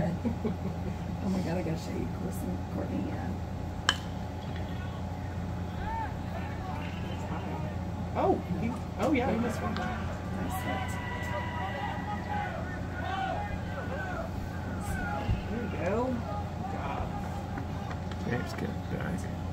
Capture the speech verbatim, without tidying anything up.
Oh my god, I gotta show you Courtney. Courtney, yeah. Oh, he, oh yeah, he must win. Nice hit. There we go. Good job. James good. Nice.